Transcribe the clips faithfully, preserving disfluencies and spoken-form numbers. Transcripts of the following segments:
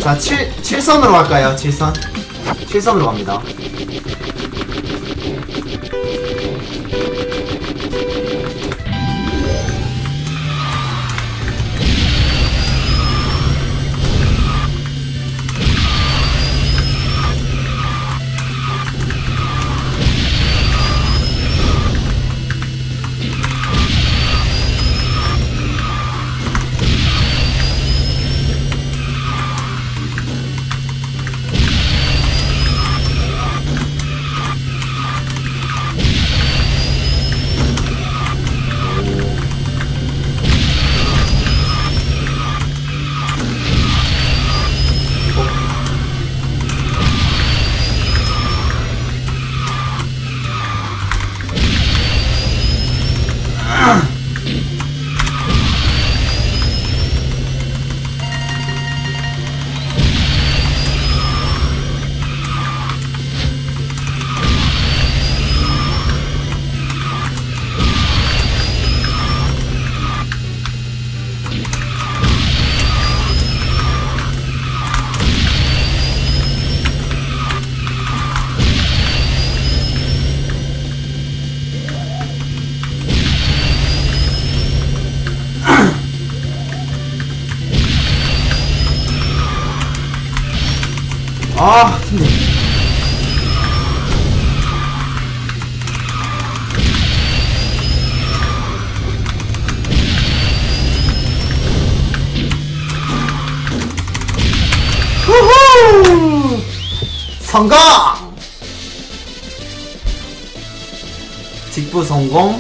자, 칠, 칠 선으로 갈까요? 칠 선? 칠 선으로 갑니다. 아, 힘내. 후후! 성공! 직부 성공.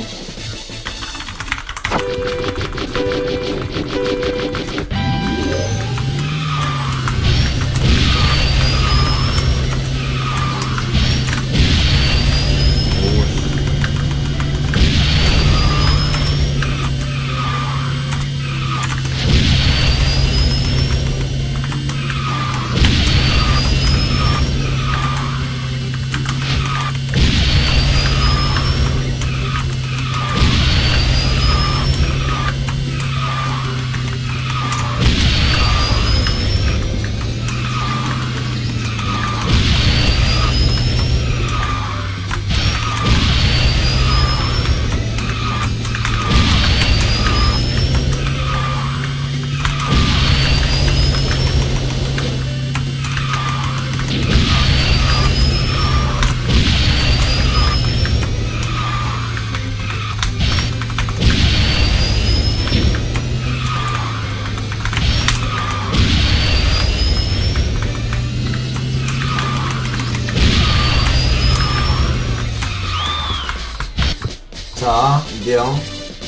자, 이 대 영.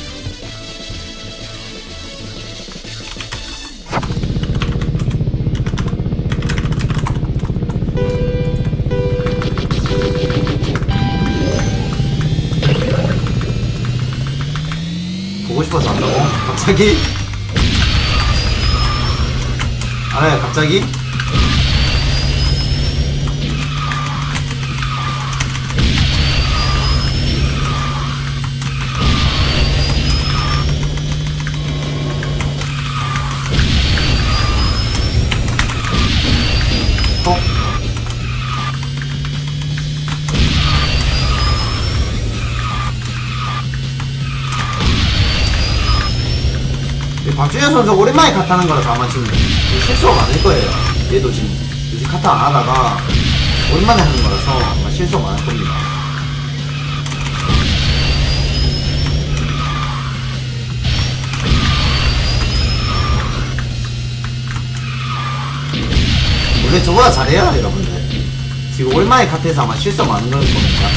보고 싶어서 한다고? 갑자기? 알아요, 갑자기? 박준현 선수 오랜만에 카타하는 거라서 아마 지금 실수가 많을 거예요. 얘도 지금 요새 카타 안 하다가 오랜만에 하는 거라서 아마 실수가 많을 겁니다. 원래 저보다 잘해요, 여러분들. 지금 오랜만에 카타해서 아마 실수가 많은 걸 겁니다.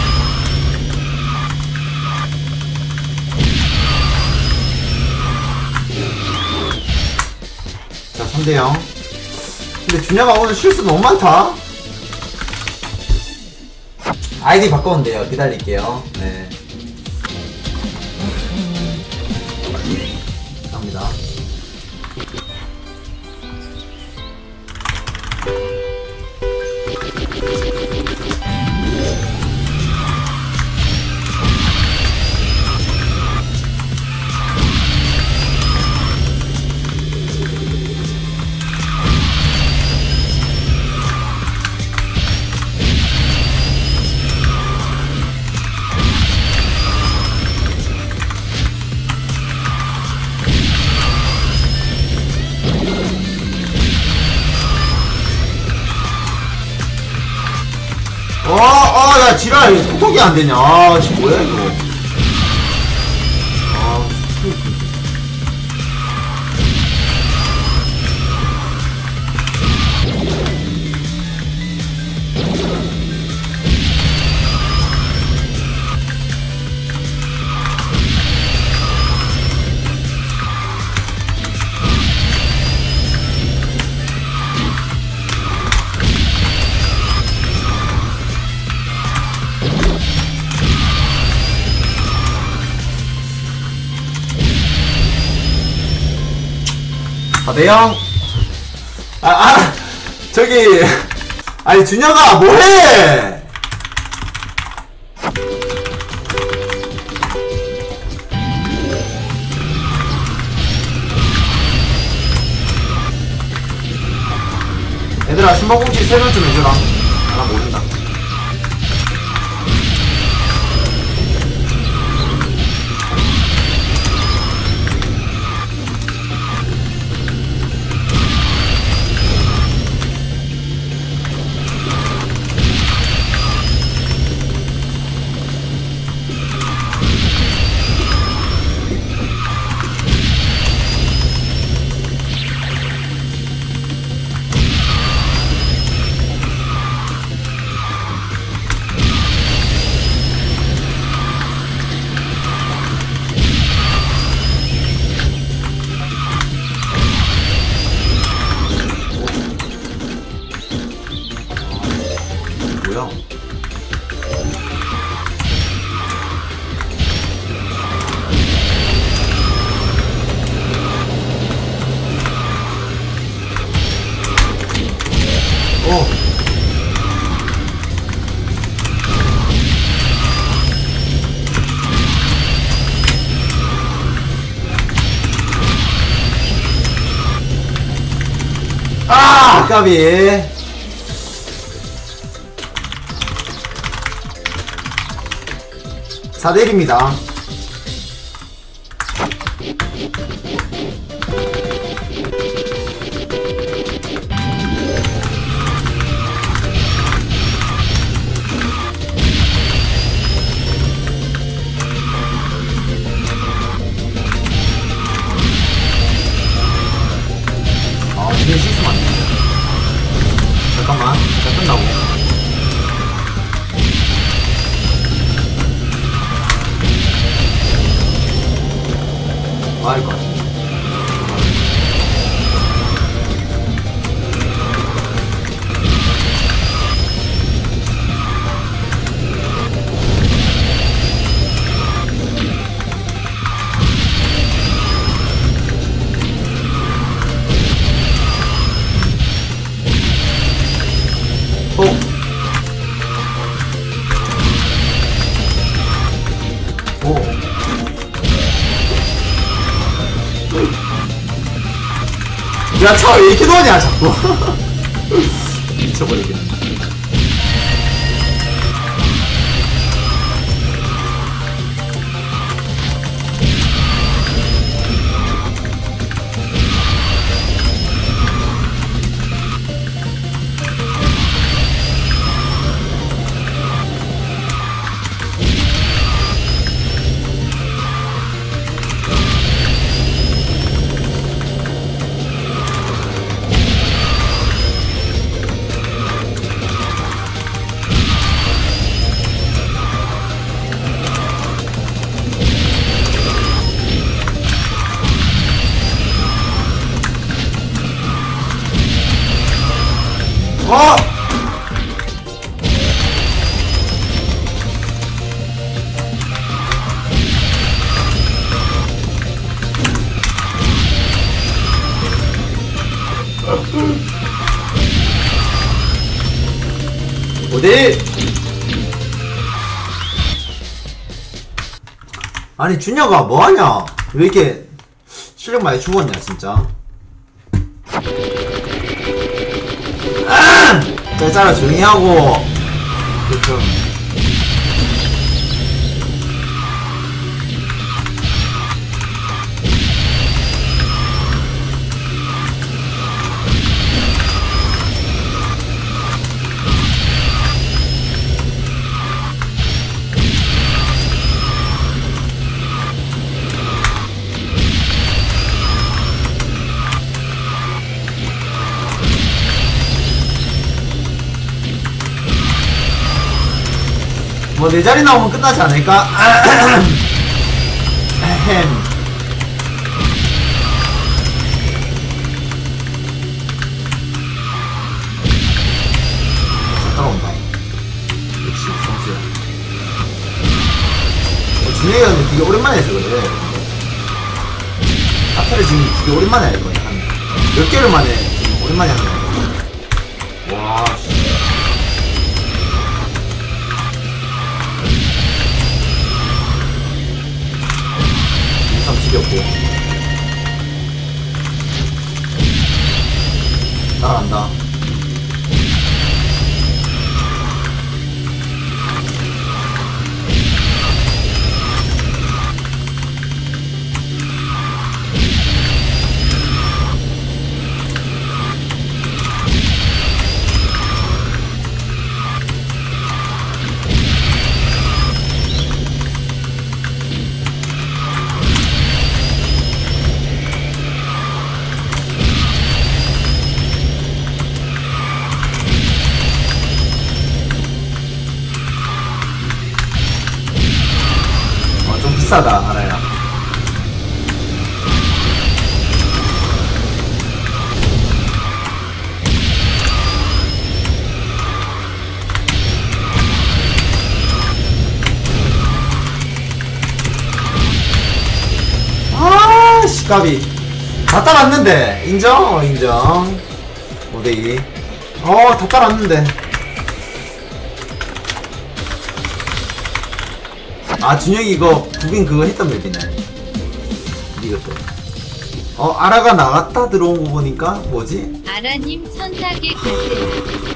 삼 대 영. 근데 준혁아 오늘 실수 너무 많다. 아이디 바꿔면 돼요. 기다릴게요. 네. 갑니다. 어, 어, 야, 지랄, 소통이 안 되냐. 아, 씨, 뭐야, 이거. 아, 씨. 아, 대형. 아, 아, 저기. 아니, 준혁아, 뭐해! 얘들아, 숨바꼭질 세 명 좀 해줘라. 아, 나 모른다. 뭐야? 어. 아, 까비. 사 대 일입니다. 아, 이게 실수만 안 돼. 잠깐만, 잘 끝나고. 아이고. 오. 오. 야, 차 왜 이렇게 넣냐, 자꾸. 미쳐버리겠네. 어! 어디? 아니, 준혁아, 뭐하냐? 왜 이렇게 실력 많이 죽었냐, 진짜? 짜짜라 조용히 하고. 좀. 뭐 내 자리 나오면 끝나지 않을까? 에헴. 따라온다. 역시 선수야. 어, 준혁이가 근데 되게 오랜만에 해서 그래. 아타를 지금 되게 오랜만에 할 거야. 한 몇 개월 만에 지금 오랜만에 하는 거야. 와, 씨. 참 지겹고. 따라간다. 비싸다 알아요. 아 시까비 다 따랐는데 인정? 어, 인정. 오대이 어 다 따랐는데. 아 준혁이 이거 구빈 그거 했던 맵이네. 이것도 어 아라가 나갔다 들어온 거 보니까 뭐지? 아라님 천사계 가세요.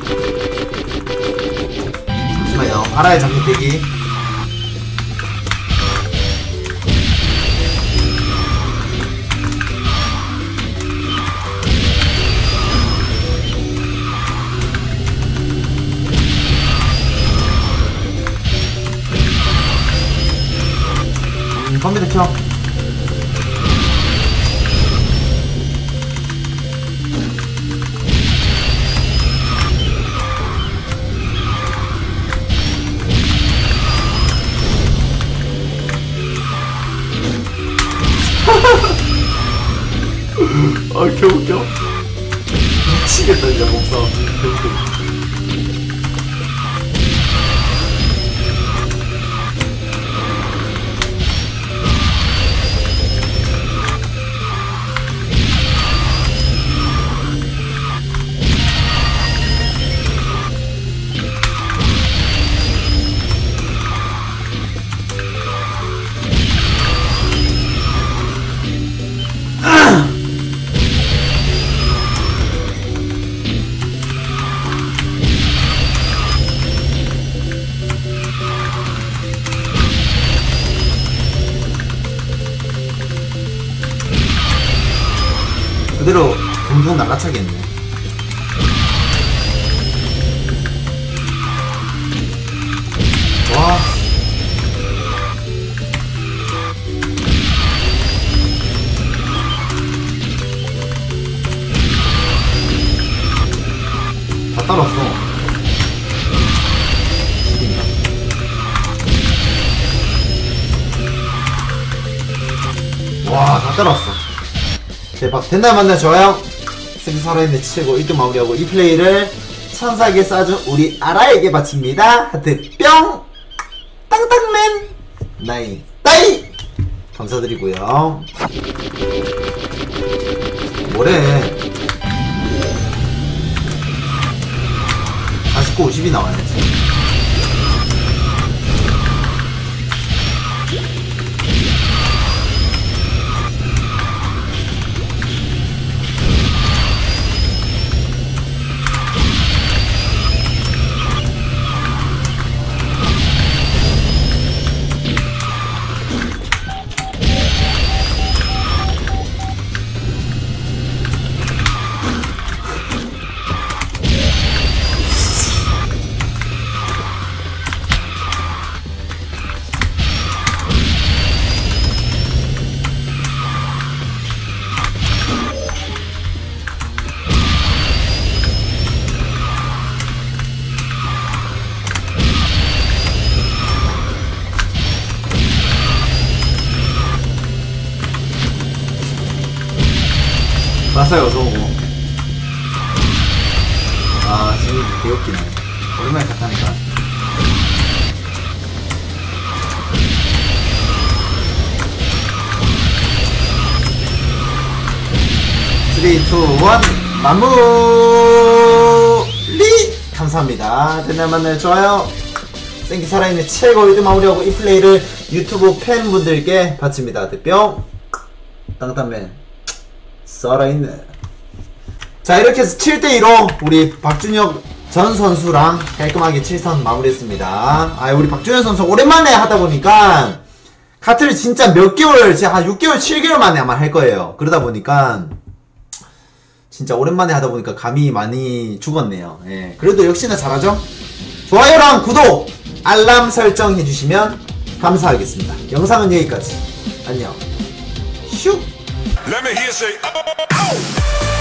잠시만요. 아라의 장면 대기. 컴퓨터 켜. 아 개웃겨. 미치겠다 진짜 목사. 개웃겨. 그대로 동동 날라차겠네. 와. 다 따랐어. 와, 다 따랐어. 대박. 됐나 맞나 좋아요. 승 살아있는 최고 일 등 마무리하고 이 플레이를 천사에게 쏴준 우리 아라에게 바칩니다. 하트 뿅. 땅땅맨 나이 따이 감사드리고요. 뭐래 사십구 오십이 나와야지. 맞아요, 어서오고. 아, 지금 귀엽기네. 오랜만에 같다니까. 삼, 이, 일, 마무리! 감사합니다. 된날 만나요. 좋아요. 생기 살아있는 최고 이드 마무리하고 이 플레이를 유튜브 팬분들께 바칩니다. 뿅! 땅땅맨. 살아있네. 자, 이렇게 해서 칠 대 이로 우리 박준혁 전 선수랑 깔끔하게 칠 선 마무리했습니다. 아, 우리 박준혁 선수 오랜만에 하다 보니까 카트를 진짜 몇 개월, 진짜 한 육 개월, 칠 개월 만에 아마 할 거예요. 그러다 보니까 진짜 오랜만에 하다 보니까 감이 많이 죽었네요. 예. 그래도 역시나 잘하죠? 좋아요랑 구독, 알람 설정 해주시면 감사하겠습니다. 영상은 여기까지. 안녕. 슉! Let me hear you say, oh, oh, oh.